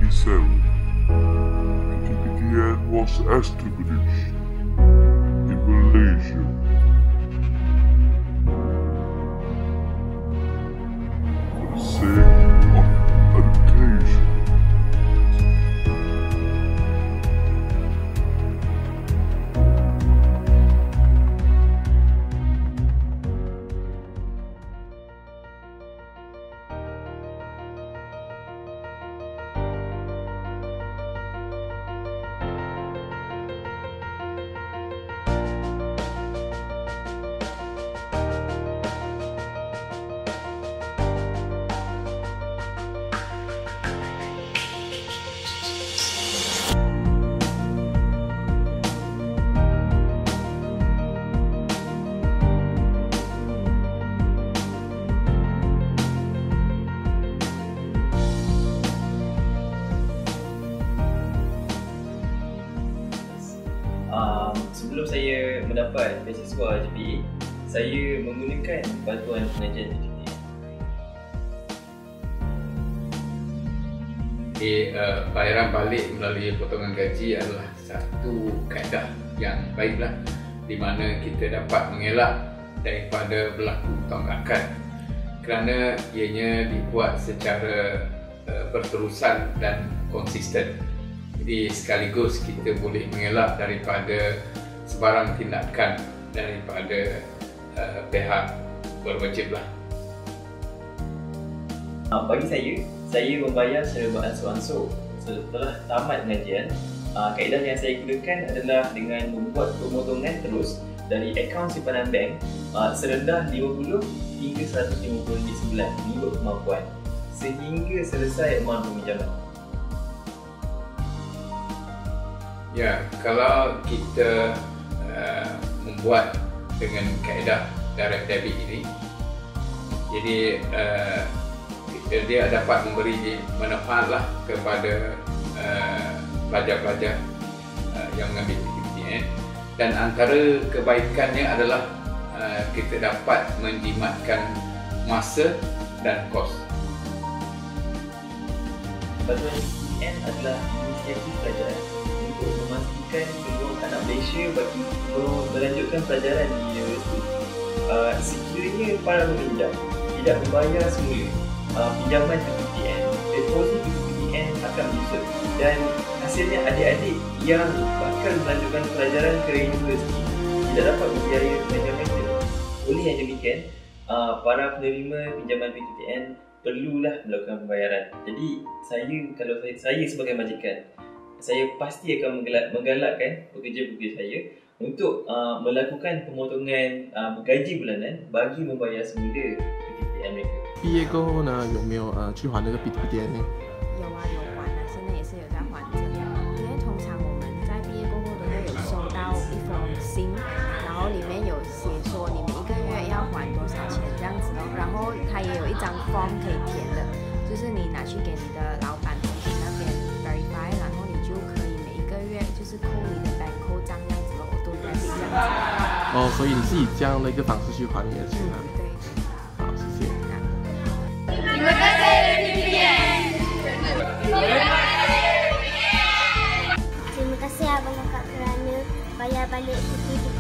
1987, PTPTN was established in Malaysia. For the sake of education. Sebelum saya mendapat beasiswa JPA, saya menggunakan bantuan pengajian PTPTN. Bayaran balik melalui potongan gaji adalah satu kaedah yang baiklah, di mana kita dapat mengelak daripada berlaku tonggakan kerana ianya dibuat secara berterusan dan konsisten. Jadi sekaligus kita boleh mengelak daripada sebarang tindakan daripada pihak berwajiblah. Bagi saya membayar secara beransur-ansur. Setelah tamat pengajian, kaedah yang saya gunakan adalah dengan membuat pemotongan terus dari akaun simpanan bank serendah 50 hingga 150 ringgit sebulan mengikut kemampuan sehingga selesai amaun peminjaman. Ya, kalau kita membuat dengan kaedah direct debit ini, jadi dia dapat memberi manfaatlah kepada pelajar-pelajar yang mengambil PTPTN, dan antara kebaikannya adalah kita dapat menjimatkan masa dan kos. Bantuan PTPTN adalah inisiatif pelajaran untuk memastikan peluang anak Malaysia bagi melanjutkan pelajaran di universiti. Sekiranya para peminjam tidak membayar semula pinjaman PTPTN, deposit PTPTN akan menyusut dan hasilnya adik-adik yang bakal melanjutkan pelajaran ke universiti tidak dapat membiayai pengajian mereka. Oleh yang demikian, para penerima pinjaman PTPTN perlulah melakukan pembayaran. Jadi kalau saya sebagai majikan, saya pasti akan menggalakkan pekerja-pekerja saya untuk melakukan pemotongan gaji bulanan bagi membayar semula PTPTN mereka. 毕业过后呢，有没有去还那个 PTPTN 呢？ 有啊，有还的，现在也是有在还着。因为通常我们在毕业过后都会有收到一封信，然后里面有写说你们一个月要还多少钱这样子咯。然后它也有一张 form 可以填的，就是你拿去给你的老板公司那边 verify， 然后你就可以每一个月就是扣你的 bank 扣账这样子咯，都在这样子。 哦，所以你是以这样的一个方式去还你的钱啊？ 对。 好，谢谢。 Terima kasih PTPTN. Terima kasih Abang Kakak kerana bayar balik PTPTN.